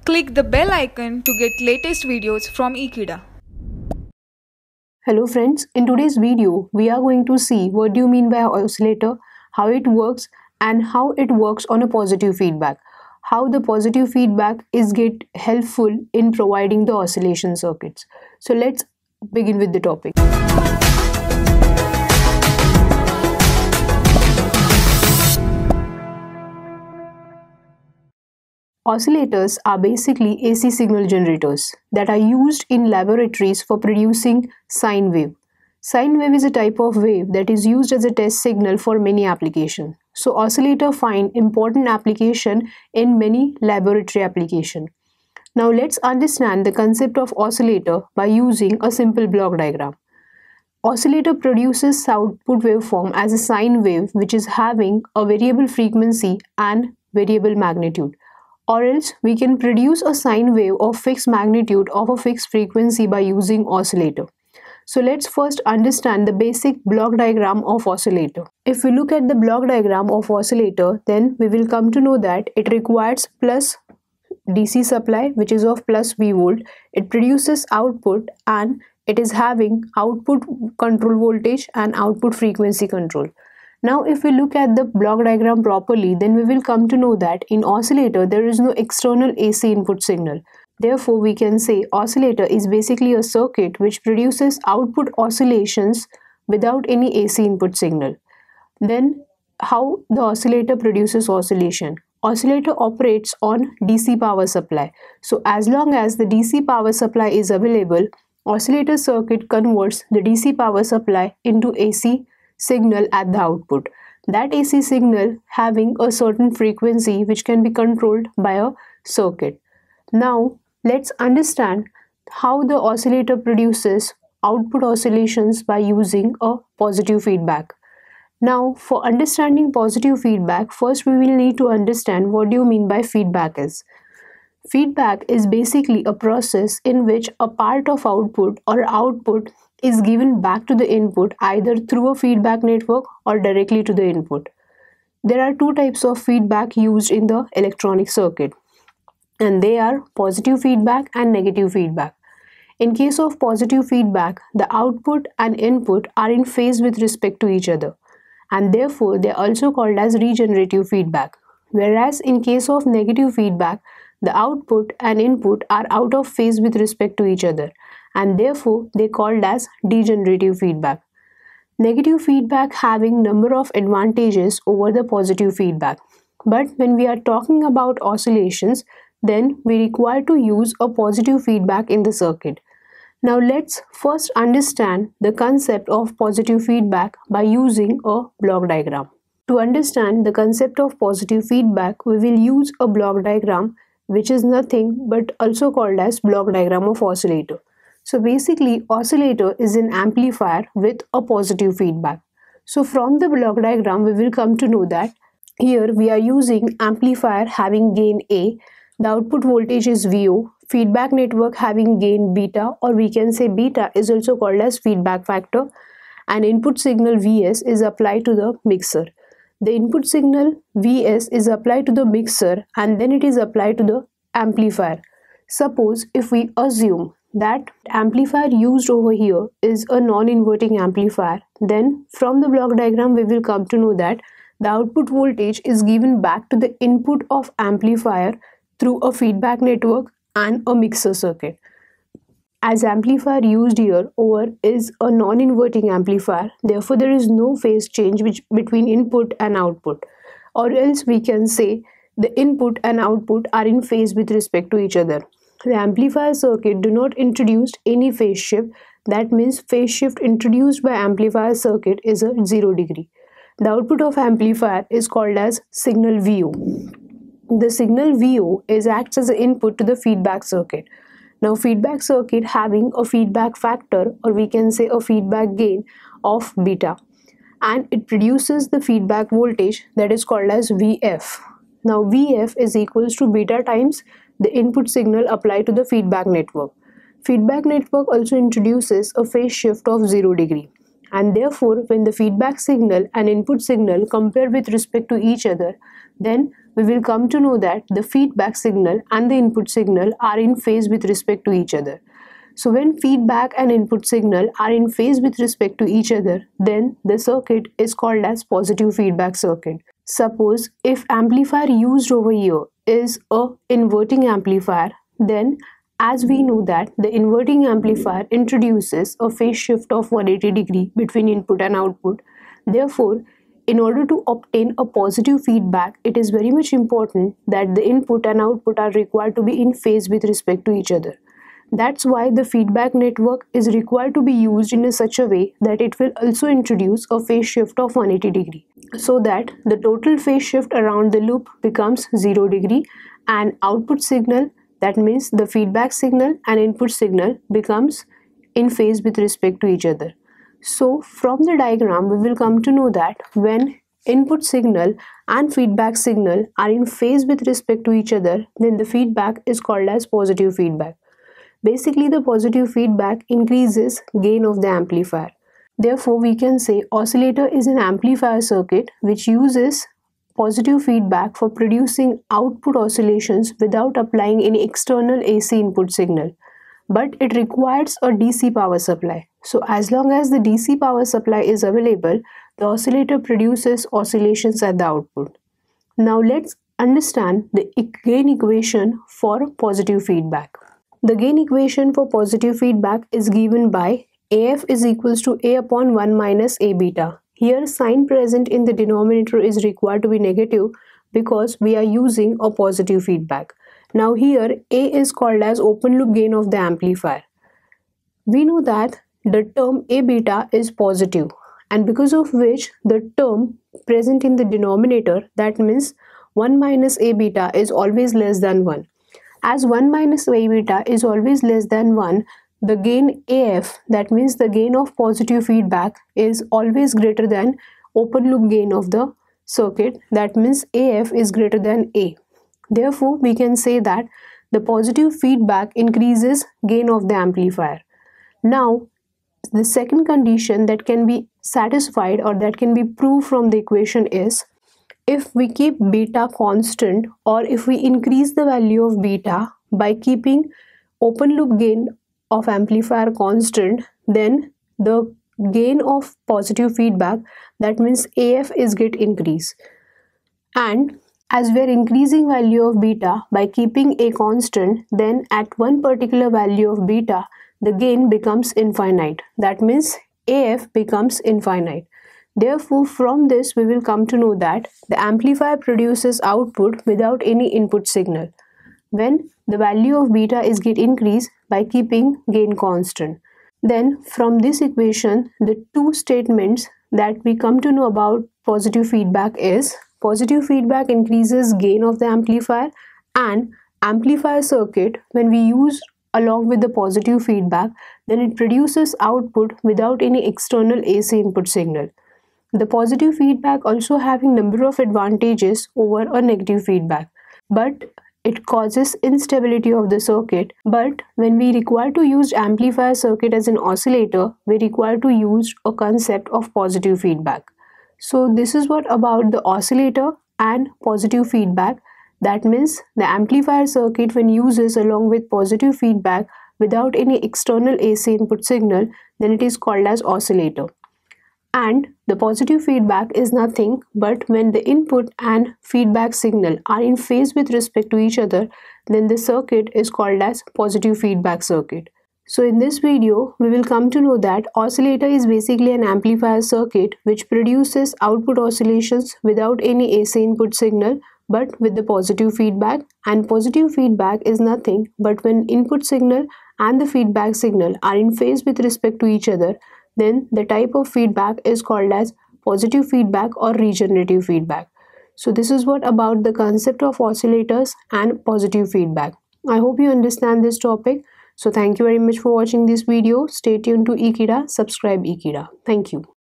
Click the bell icon to get latest videos from Ekeeda. Hello friends, in today's video we are going to see what do you mean by oscillator, how it works and how it works on a positive feedback. How the positive feedback is helpful in providing the oscillation circuits. So let's begin with the topic. Oscillators are basically AC signal generators that are used in laboratories for producing sine wave. Sine wave is a type of wave that is used as a test signal for many applications. So oscillator find important application in many laboratory applications. Now let's understand the concept of oscillator by using a simple block diagram. Oscillator produces output waveform as a sine wave which is having a variable frequency and variable magnitude. Or else we can produce a sine wave of fixed magnitude of a fixed frequency by using oscillator. So let's first understand the basic block diagram of oscillator. If we look at the block diagram of oscillator, then we will come to know that it requires plus DC supply which is of plus V volt. It produces output and it is having output control voltage and output frequency control. Now if we look at the block diagram properly, then we will come to know that in oscillator there is no external AC input signal. Therefore we can say oscillator is basically a circuit which produces output oscillations without any AC input signal. Then how the oscillator produces oscillation? Oscillator operates on DC power supply. So as long as the DC power supply is available, oscillator circuit converts the DC power supply into AC signal at the output. That AC signal having a certain frequency which can be controlled by a circuit. Now let's understand how the oscillator produces output oscillations by using a positive feedback. Now for understanding positive feedback, first we will need to understand what do you mean by feedback is. Feedback is basically a process in which a part of output or output is given back to the input either through a feedback network or directly to the input. There are two types of feedback used in the electronic circuit, and they are positive feedback and negative feedback. In case of positive feedback, the output and input are in phase with respect to each other, and therefore they are also called as regenerative feedback. Whereas in case of negative feedback, the output and input are out of phase with respect to each other, and therefore they are called as degenerative feedback. Negative feedback having number of advantages over the positive feedback. But when we are talking about oscillations, then we require to use a positive feedback in the circuit. Now let's first understand the concept of positive feedback by using a block diagram. To understand the concept of positive feedback, we will use a block diagram which is nothing but also called as block diagram of oscillator. So basically oscillator is an amplifier with a positive feedback. So from the block diagram we will come to know that here we are using amplifier having gain A, the output voltage is VO, feedback network having gain beta, or we can say beta is also called as feedback factor, and input signal Vs is applied to the mixer. The input signal Vs is applied to the mixer and then it is applied to the amplifier. Suppose if we assume that amplifier used over here is a non-inverting amplifier, then from the block diagram we will come to know that the output voltage is given back to the input of amplifier through a feedback network and a mixer circuit. As amplifier used here over is a non-inverting amplifier, therefore there is no phase change between input and output, or else we can say the input and output are in phase with respect to each other. The amplifier circuit do not introduce any phase shift. That means phase shift introduced by amplifier circuit is a 0 degree. The output of amplifier is called as signal VO. The signal VO acts as an input to the feedback circuit. Now feedback circuit having a feedback factor, or we can say a feedback gain of beta, and it produces the feedback voltage that is called as VF. Now VF is equals to beta times the input signal applied to the feedback network. Feedback network also introduces a phase shift of 0 degree, and therefore when the feedback signal and input signal compare with respect to each other, then we will come to know that the feedback signal and the input signal are in phase with respect to each other. So when feedback and input signal are in phase with respect to each other, then the circuit is called as positive feedback circuit. Suppose if amplifier used over here is a inverting amplifier, then as we know that the inverting amplifier introduces a phase shift of 180 degree between input and output. Therefore, in order to obtain a positive feedback, it is very much important that the input and output are required to be in phase with respect to each other. That's why the feedback network is required to be used in such a way that it will also introduce a phase shift of 180 degree, so that the total phase shift around the loop becomes 0 degree, and output signal, that means the feedback signal and input signal, becomes in phase with respect to each other. So from the diagram we will come to know that when input signal and feedback signal are in phase with respect to each other, then the feedback is called as positive feedback. Basically, the positive feedback increases gain of the amplifier. Therefore, we can say oscillator is an amplifier circuit which uses positive feedback for producing output oscillations without applying any external AC input signal. But it requires a DC power supply. So as long as the DC power supply is available, the oscillator produces oscillations at the output. Now let's understand the gain equation for positive feedback. The gain equation for positive feedback is given by AF is equals to A upon 1 minus A beta. Here sign present in the denominator is required to be negative because we are using a positive feedback. Now here A is called as open loop gain of the amplifier. We know that the term A beta is positive, and because of which the term present in the denominator, that means 1 minus A beta, is always less than 1. As 1 minus A beta is always less than 1, the gain AF, that means the gain of positive feedback, is always greater than open loop gain of the circuit, that means AF is greater than A. Therefore, we can say that the positive feedback increases gain of the amplifier. Now, the second condition that can be satisfied or that can be proved from the equation is if we keep beta constant, or if we increase the value of beta by keeping open loop gain of amplifier constant, then the gain of positive feedback, that means AF, is get increased. And as we are increasing value of beta by keeping A constant, then at one particular value of beta the gain becomes infinite, that means AF becomes infinite. Therefore, from this we will come to know that the amplifier produces output without any input signal when the value of beta is get increased by keeping gain constant. Then from this equation, the two statements that we come to know about positive feedback is positive feedback increases gain of the amplifier, and amplifier circuit, when we use along with the positive feedback, then it produces output without any external AC input signal. The positive feedback also having number of advantages over a negative feedback, but it causes instability of the circuit. But when we require to use amplifier circuit as an oscillator, we require to use a concept of positive feedback. So this is what about the oscillator and positive feedback. That means the amplifier circuit, when uses along with positive feedback without any external AC input signal, then it is called as oscillator. And the positive feedback is nothing but when the input and feedback signal are in phase with respect to each other, then the circuit is called as positive feedback circuit. So in this video, we will come to know that oscillator is basically an amplifier circuit which produces output oscillations without any AC input signal but with the positive feedback, and positive feedback is nothing but when input signal and the feedback signal are in phase with respect to each other, then the type of feedback is called as positive feedback or regenerative feedback. So this is what about the concept of oscillators and positive feedback. I hope you understand this topic. So thank you very much for watching this video. Stay tuned to Ekeeda, subscribe Ekeeda. Thank you.